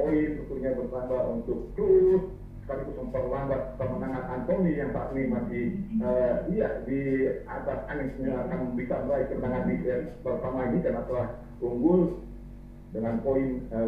poin, tentunya bertambah untuk Cruz, sekaligus memperlambat kemenangan Anthony yang saat ini masih di atas Anies akan bisa meraih kemenangan di set pertama ini karena telah unggul dengan poin